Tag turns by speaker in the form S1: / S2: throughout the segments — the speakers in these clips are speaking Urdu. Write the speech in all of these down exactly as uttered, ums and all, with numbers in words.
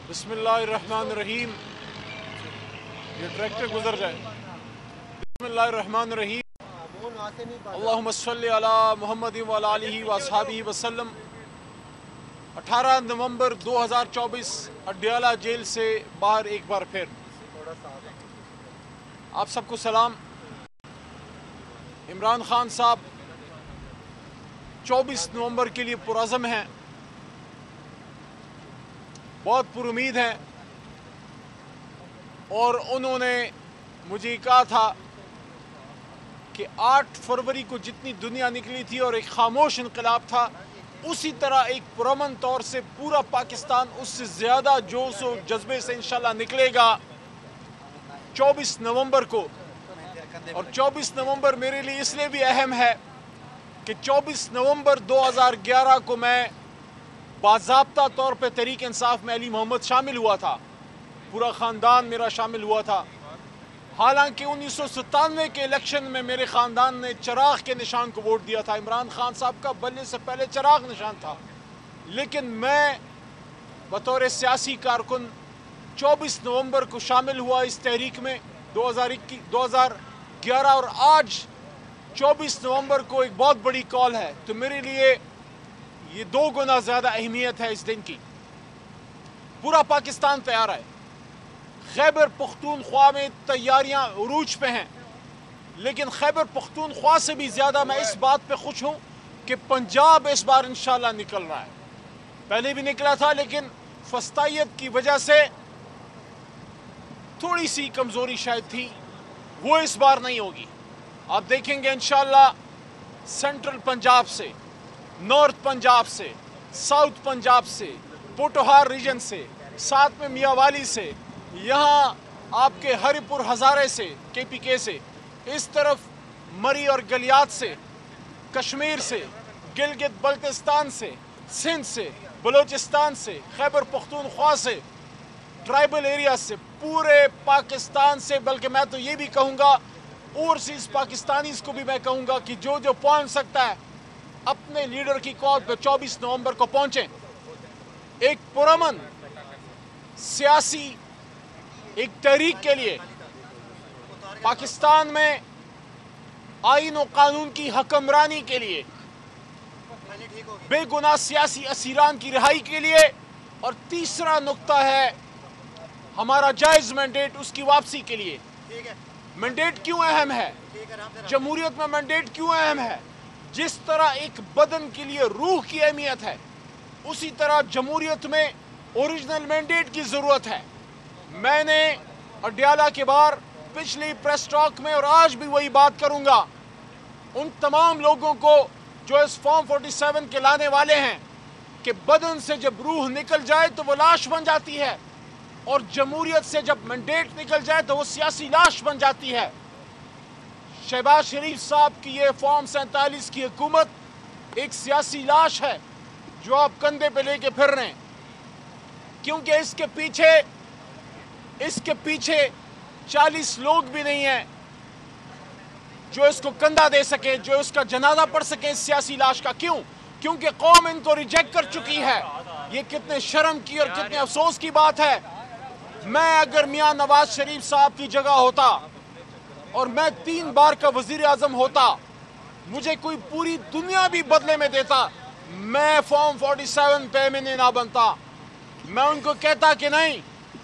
S1: बिस्मिल्लाहिर्रहमानिर्रहीम। ये ट्रैक्टर गुजर जाए। बिस्मिल्लाहिर्रहमानिर्रहीम। अल्लाहुम्मा सल्ली अला मुहम्मद व अला आलिहि व अस्हाबिहि वसल्लम। अठारह नवंबर दो हज़ार चौबीस अड्याला जेल से बाहर एक बार फिर आप सबको सलाम। इमरान खान साहब चौबीस नवंबर के लिए पुरज़म हैं, बहुत पुरुमीद हैं और उन्होंने मुझे कहा था कि आठ फरवरी को जितनी दुनिया निकली थी और एक खामोश इनकलाब था, उसी तरह एक पुरअमन तौर से पूरा पाकिस्तान उससे ज़्यादा जोश और जज्बे से इंशाल्लाह निकलेगा चौबीस नवंबर को। और चौबीस नवंबर मेरे लिए इसलिए भी अहम है कि चौबीस नवंबर दो हज़ार ग्यारह को मैं बाज़ाब्ता तौर पे तहरीक इंसाफ में अली मोहम्मद शामिल हुआ था, पूरा ख़ानदान मेरा शामिल हुआ था। हालांकि उन्नीस सौ सत्तानवे के इलेक्शन में मेरे ख़ानदान ने चिराग के निशान को वोट दिया था। इमरान खान साहब का बनने से पहले चिराग निशान था, लेकिन मैं बतौर सियासी कारकुन चौबीस नवंबर को शामिल हुआ इस तहरीक में दो हज़ार इक्कीस दो हज़ार ग्यारह, और आज चौबीस नवंबर को एक बहुत बड़ी कॉल है। तो मेरे लिए ये दो गुना ज़्यादा अहमियत है इस दिन की। पूरा पाकिस्तान तैयार है। खैबर पख्तूनख्वा में तैयारियां उरूज पे हैं, लेकिन खैबर पख्तूनख्वा से भी ज़्यादा मैं इस बात पे खुश हूँ कि पंजाब इस बार इंशाल्लाह निकल रहा है। पहले भी निकला था, लेकिन फस्तायत की वजह से थोड़ी सी कमज़ोरी शायद थी, वो इस बार नहीं होगी। आप देखेंगे इंशाल्लाह सेंट्रल पंजाब से, नॉर्थ पंजाब से, साउथ पंजाब से, पोटोहार रीजन से, साथ में मियावाली से, यहाँ आपके हरिपुर हज़ारे से, के पी के से, इस तरफ मरी और गलियात से, कश्मीर से, गिलगित बल्तिस्तान से, सिंध से, बलोचिस्तान से, खैबर पख्तूनख्वा से, ट्राइबल एरिया से, पूरे पाकिस्तान से, बल्कि मैं तो ये भी कहूँगा ओवरसीज़ पाकिस्तानीज़ को भी मैं कहूँगा कि जो जो पहुँच सकता है अपने लीडर की कॉल पर चौबीस नवंबर को पहुँचें। एक पुरअमन सियासी एक तहरीक के लिए पाकिस्तान में आईन और कानून की हकमरानी के लिए, बेगुनाह सियासी असीरान की रिहाई के लिए, और तीसरा नुक्ता है हमारा जायज़ मैंडेट, उसकी वापसी के लिए। मैंडेट क्यों अहम है? जमहूरियत में मैंडेट क्यों अहम है? जिस तरह एक बदन के लिए रूह की अहमियत है, उसी तरह जमहूरियत में ओरिजिनल मैंडेट की ज़रूरत है। मैंने अड्याला के बाहर पिछली प्रेस टॉक में और आज भी वही बात करूंगा, उन तमाम लोगों को जो इस फॉर्म सैंतालीस के लाने वाले हैं कि बदन से जब रूह निकल जाए तो वो लाश बन जाती है, और जमहूरियत से जब मैंडेट निकल जाए तो वो सियासी लाश बन जाती है। शहबाज शरीफ साहब की ये फॉर्म सैंतालीस की हुकूमत एक सियासी लाश है जो आप कंधे पे लेके फिर रहे हैं, क्योंकि इसके पीछे इसके पीछे चालीस लोग भी नहीं हैं जो इसको कंधा दे सके, जो इसका जनाजा पढ़ सके इस सियासी लाश का। क्यों? क्योंकि कौम इनको रिजेक्ट कर चुकी है। ये कितने शर्म की और कितने अफसोस की बात है। मैं अगर मियां नवाज शरीफ साहब की जगह होता और मैं तीन बार का वजीर आजम होता, मुझे कोई पूरी दुनिया भी बदले में देता, मैं फॉर्म सैंतालीस पे मैंने ना बनता। मैं उनको कहता कि नहीं,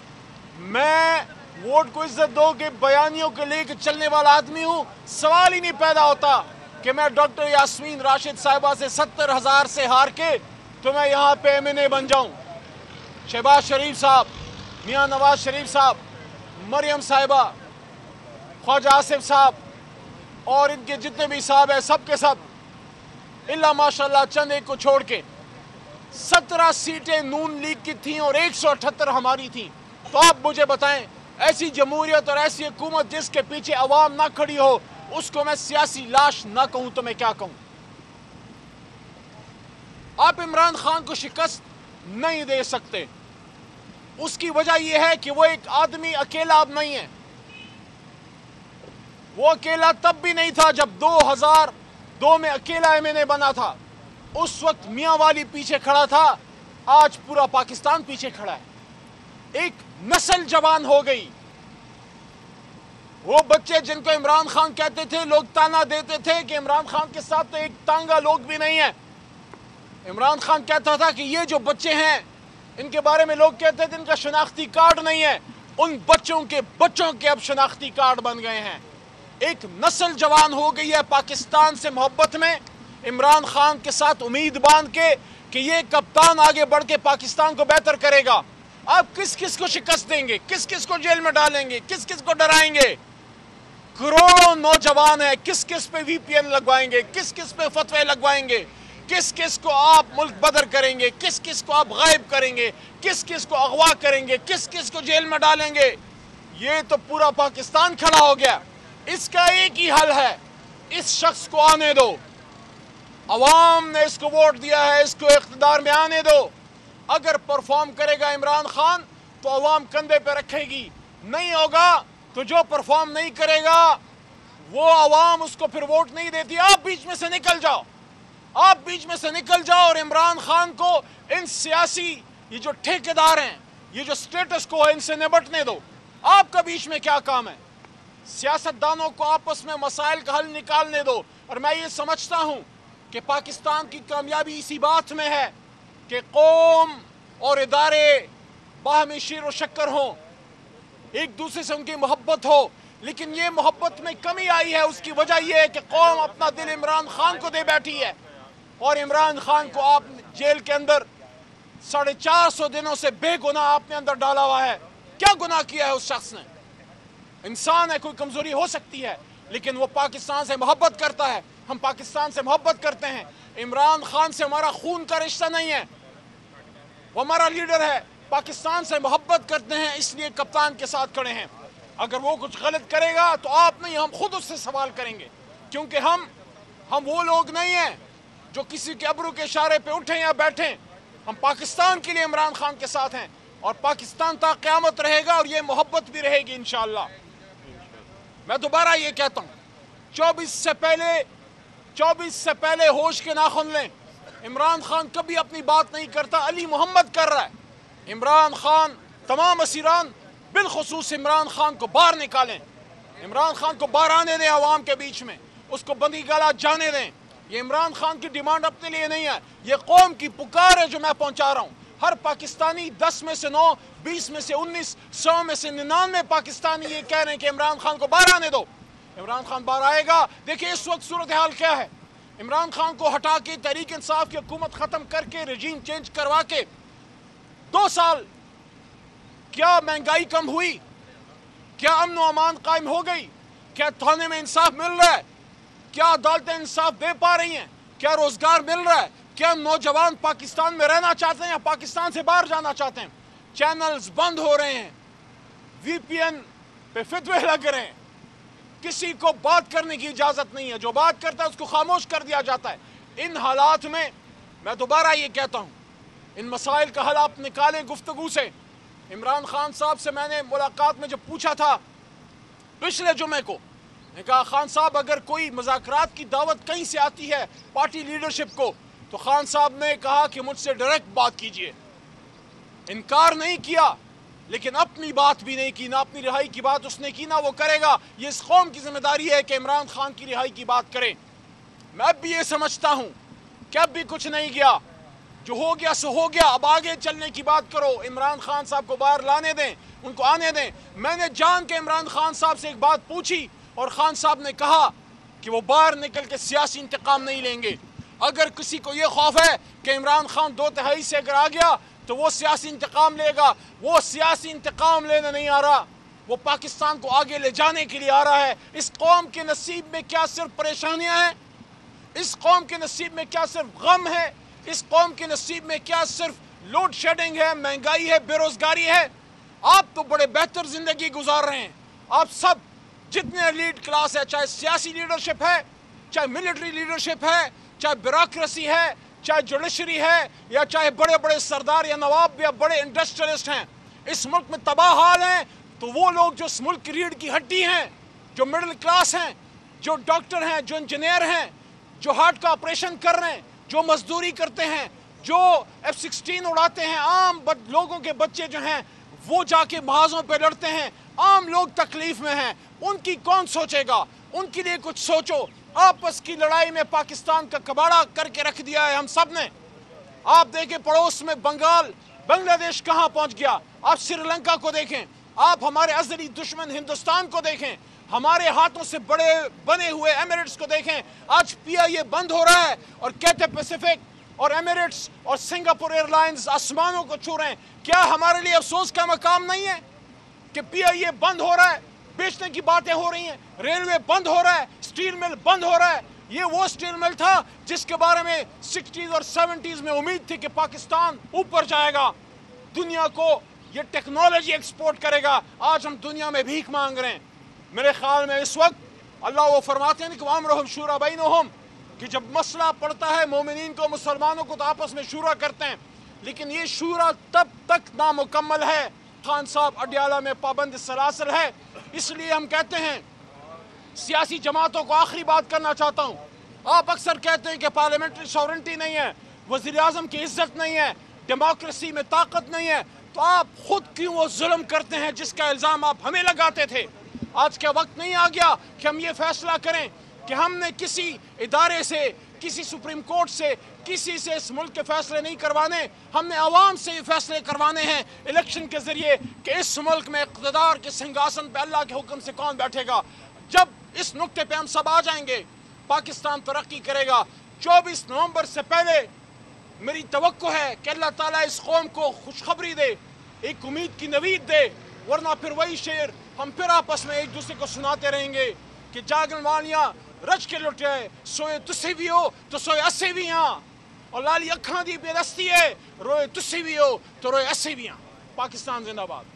S1: मैं वोट को इज्जत दो के बयानियों के लेकर चलने वाला आदमी हूं। सवाल ही नहीं पैदा होता कि मैं डॉक्टर यास्मीन राशिद साहिबा से सत्तर हजार से हार के तो मैं यहाँ पे एम एन ए बन जाऊं। शहबाज शरीफ साहब, मियां नवाज शरीफ साहब, मरियम साहिबा, ख्वाजा आसिफ साहब और इनके जितने भी साहब हैं, सब के सब इल्ला माशाल्लाह चंद एक को छोड़ के सत्रह सीटें नून लीग की थीं और एक सौ अठहत्तर हमारी थीं। तो आप मुझे बताएं, ऐसी जमहूरियत और ऐसी हुकूमत जिसके पीछे अवाम ना खड़ी हो, उसको मैं सियासी लाश ना कहूं तो मैं क्या कहूं? आप इमरान खान को शिकस्त नहीं दे सकते। उसकी वजह यह है कि वो एक आदमी अकेला अब नहीं है। वो अकेला तब भी नहीं था जब दो हज़ार दो में अकेला एम एन ए बना था। उस वक्त मियां वाली पीछे खड़ा था, आज पूरा पाकिस्तान पीछे खड़ा है। ایک نسل جوان ہو گئی. وہ بچے جن کو عمران خان کہتے تھے، لوگ تانا دیتے تھے کہ عمران خان کے ساتھ تو ایک تانگا لوگ بھی نہیں ہیں. عمران خان کہتا تھا کہ یہ جو بچے ہیں ان کے بارے میں لوگ کہتے تھے ان کا شناختی کارڈ نہیں ہے. ان بچوں کے بچوں کے اب شناختی کارڈ بن گئے ہیں. ایک نسل جوان ہو گئی ہے پاکستان سے محبت میں، عمران خان کے ساتھ امید باندھ کے کہ یہ کپتان آگے بڑھ کے پاکستان کو بہتر کرے گا. آپ کس کس کو شکست دیں گے؟ کس کس کو جیل میں ڈالیں گے؟ کس کس کو ڈرائیں گے؟ کروڑوں نوجوان ہیں، کس کس پہ وی پی این لگوائیں گے؟ کس کس پہ فتوے لگوائیں گے؟ کس کس کو آپ ملک بدر کریں گے؟ کس کس کو آپ غائب کریں گے؟ کس کس کو اغوا کریں گے؟ کس کس کو جیل میں ڈالیں گے؟ یہ تو پورا پاکستان کھڑا ہو گیا. اس کا ایک ہی حل ہے، اس شخص کو آنے دو. عوام نے اس کو ووٹ دیا ہے، اس کو اقتدار میں آنے دو. اگر پرفارم کرے گا عمران خان تو عوام کندھے پہ رکھے گی، نہیں ہوگا تو جو پرفارم نہیں کرے گا وہ عوام اس کو پھر ووٹ نہیں دیتی. آپ بیچ میں سے نکل جاؤ، آپ بیچ میں سے نکل جاؤ اور عمران خان کو ان سیاسی یہ جو ٹھیکیدار ہیں، یہ جو سٹیٹس کو ہے، ان سے نبٹنے دو. آپ کا بیچ میں کیا کام ہے؟ سیاستدانوں کو آپس میں مسائل کا حل نکالنے دو. اور میں یہ سمجھتا ہوں کہ پاکستان کی کامیابی اسی بات میں ہے کہ قوم اور ادارے باہمی شیر و شکر ہوں، ایک دوسرے سے ان کی محبت ہو. لیکن یہ محبت میں کمی آئی ہے، اس کی وجہ یہ ہے کہ قوم اپنا دل عمران خان کو دے بیٹھی ہے. اور عمران خان کو آپ جیل کے اندر ساڑھے چار سو دنوں سے بے گناہ آپ نے اندر ڈالا ہوا ہے. کیا گناہ کیا ہے اس شخص نے؟ انسان ہے، کوئی کمزوری ہو سکتی ہے، لیکن وہ پاکستان سے محبت کرتا ہے. ہم پاکستان سے محبت کرتے ہیں. عمران خان سے ہمارا خون کا رشتہ نہیں ہے، وہ ہمارا لیڈر ہے. پاکستان سے محبت کرتے ہیں، اس لیے کپتان کے ساتھ کھڑے ہیں. اگر وہ کچھ غلط کرے گا تو آپ نہیں، ہم خود اس سے سوال کریں گے. کیونکہ ہم ہم وہ لوگ نہیں ہیں جو کسی کے ابرو کے اشارے پہ اٹھیں یا بیٹھیں. ہم پاکستان کے لیے عمران خان کے ساتھ ہیں، اور پاکستان تا قیامت رہے گا، اور یہ محبت بھی رہے گی انشاءاللہ. میں دوبارہ یہ کہتا ہوں، چوبیس سے پہلے چوبیس سے پہلے ہوش کے ناخن لیں. عمران خان کبھی اپنی بات نہیں کرتا، علی محمد کر رہا ہے. عمران خان، تمام اسیران بالخصوص عمران خان کو باہر نکالیں. عمران خان کو باہر آنے دیں عوام کے بیچ میں، اس کو بندی گالا جانے دیں. یہ عمران خان کی ڈیمانڈ اپنے لیے نہیں ہے، یہ قوم کی پکار ہے جو میں پہنچا رہا ہوں. ہر پاکستانی دس میں سے نو، بیس میں سے انیس، سو میں سے ننانوے پاکستانی یہ کہہ رہے ہیں کہ عمران خان کو باہر آنے دو. عمران خان باہر آئے گا. دیکھیں اس وقت صورتحال کیا ہے. عمران خان کو ہٹا کے تحریک انصاف کی حکومت ختم کر کے رجیم چینج کروا کے دو سال کیا مہنگائی کم ہوئی؟ کیا امن و امان قائم ہو گئی؟ کیا تھانے میں انصاف مل رہا ہے؟ کیا عدالتیں انصاف دے پا رہی ہیں؟ کیا روزگار مل رہا ہے؟ کیا نوجوان پاکستان میں رہنا چاہتے ہیں یا پاکستان سے باہر جانا چاہتے ہیں؟ چینلز بند ہو رہے ہیں، وی پی این پہ فتوے لگ رہے ہیں، کسی کو بات کرنے کی اجازت نہیں ہے، جو بات کرتا ہے اس کو خاموش کر دیا جاتا ہے. ان حالات میں میں دوبارہ یہ کہتا ہوں، ان مسائل کا حل آپ نکالیں گفتگو سے. عمران خان صاحب سے میں نے ملاقات میں جب پوچھا تھا پچھلے جمعے کو، میں کہا خان صاحب اگر کوئی مذاکرات کی دعوت کہیں سے آتی ہے پارٹی لیڈرشپ کو تو خان صاحب نے کہا کہ مجھ سے ڈائریکٹ بات کیجئے. انکار نہیں کیا، لیکن اپنی بات بھی نہیں کی، نہ اپنی رہائی کی بات اس نے کی نہ وہ کرے گا. یہ اس قوم کی ذمہ داری ہے کہ عمران خان کی رہائی کی بات کریں. میں اب بھی یہ سمجھتا ہوں کہ اب بھی کچھ نہیں گیا، جو ہو گیا سو ہو گیا. اب آگے چلنے کی بات کرو. عمران خان صاحب کو باہر لانے دیں، ان کو آنے دیں. میں نے جان کے عمران خان صاحب سے ایک بات پوچھی اور خان صاحب نے کہا کہ وہ باہر نکل کے سیاسی انتقام نہیں لیں گے. اگر کسی کو یہ خوف ہے کہ عمران خان دو تہائی سے اگر آ گیا تو وہ سیاسی انتقام لے گا، وہ سیاسی انتقام لینے نہیں آ رہا، وہ پاکستان کو آگے لے جانے کے لیے آ رہا ہے. اس قوم کے نصیب میں کیا صرف پریشانیاں ہیں؟ اس قوم کے نصیب میں کیا صرف غم ہے؟ اس قوم کے نصیب میں کیا صرف لوڈ شیڈنگ ہے، مہنگائی ہے، بے روزگاری ہے؟ آپ تو بڑے بہتر زندگی گزار رہے ہیں. آپ سب جتنے لیڈ کلاس ہے، چاہے سیاسی لیڈرشپ ہے، چاہے ملٹری لیڈرشپ ہے، چاہے بیوروکریسی ہے، چاہے جوڈیشری ہے، یا چاہے بڑے بڑے سردار یا نواب یا بڑے انڈسٹریلسٹ ہیں، اس ملک میں تباہ حال ہیں. تو وہ لوگ جو اس ملک کی ریڑھ کی ہڈی ہیں، جو مڈل کلاس ہیں، جو ڈاکٹر ہیں، جو انجینئر ہیں، جو ہارٹ کا آپریشن کر رہے ہیں، جو مزدوری کرتے ہیں، جو ایف سکسٹین اڑاتے ہیں، عام لوگوں کے بچے جو ہیں وہ جا کے محاذوں پہ لڑتے ہیں، عام لوگ تکلیف میں ہیں، ان کی کون سوچے گا؟ ان کے لیے کچھ سوچو۔ آپس کی لڑائی میں پاکستان کا کباڑہ کر کے رکھ دیا ہے ہم سب نے۔ آپ دیکھیں پڑوس میں بنگال، بنگلہ دیش کہاں پہنچ گیا، آپ سری لنکا کو دیکھیں، آپ ہمارے ازلی دشمن ہندوستان کو دیکھیں، ہمارے ہاتھوں سے بڑے بنے ہوئے ایمریٹس کو دیکھیں۔ آج پی آئی اے بند ہو رہا ہے اور کیتھے پیسیفک اور ایمریٹس اور سنگاپور ایئر لائنز آسمانوں کو چھو رہے ہیں۔ کیا ہمارے لیے افسوس کا مقام نہیں ہے کہ پی آئی اے بند ہو رہا ہے، بیچنے کی باتیں ہو رہی ہیں، ریلوے بند ہو رہا ہے، سٹیل مل بند ہو رہا ہے؟ یہ وہ سٹیل مل تھا جس کے بارے میں سکسٹیز اور سیونٹیز میں امید تھی کہ پاکستان اوپر جائے گا، دنیا کو یہ ٹیکنالوجی ایکسپورٹ کرے گا۔ آج ہم دنیا میں بھیک مانگ رہے ہیں۔ میرے خیال میں اس وقت اللہ وہ فرماتے ہیں کہ وَأَمْرُهُمْ شُورَى بَيْنُهُمْ، کہ جب مسئلہ پڑتا ہے مومنین کو، مسلمانوں کو، تو آپس میں شورا کرتے ہیں، لیکن یہ شورا تب تک نامکمل ہے خان صاحب اڈیالہ میں پابند سلاسل ہے۔ اس لیے ہم کہتے ہیں سیاسی جماعتوں کو آخری بات کرنا چاہتا ہوں۔ آپ اکثر کہتے ہیں کہ پارلیمنٹری سورنٹی نہیں ہے، وزیر اعظم کی عزت نہیں ہے، ڈیموکریسی میں طاقت نہیں ہے، تو آپ خود کیوں وہ ظلم کرتے ہیں جس کا الزام آپ ہمیں لگاتے تھے؟ آج کا وقت نہیں آ گیا کہ ہم یہ فیصلہ کریں کہ ہم نے کسی ادارے سے، کسی سپریم کورٹ سے، کسی سے اس ملک کے فیصلے نہیں کروانے، ہم نے عوام سے یہ فیصلے کروانے ہیں الیکشن کے ذریعے کہ اس ملک میں اقتدار کے سنگھاسن پہ اللہ کے حکم سے کون بیٹھے گا۔ جب اس نقطے پہ ہم سب آ جائیں گے، پاکستان ترقی کرے گا۔ چوبیس نومبر سے پہلے میری توقع ہے کہ اللہ تعالیٰ اس قوم کو خوشخبری دے، ایک امید کی نوید دے، ورنہ پھر وہی شعر ہم پھر آپس میں ایک دوسرے کو سناتے رہیں گے کہ جاگن والیاں رج کے لٹے، سوئے تسی بھی ہو تو سوئے اسے بھی ہاں، اور لالی اکھاں دی بے دستی ہے، روئے تسی بھی ہو تو روئے اسے بھی ہاں۔ پاکستان زندہ باد۔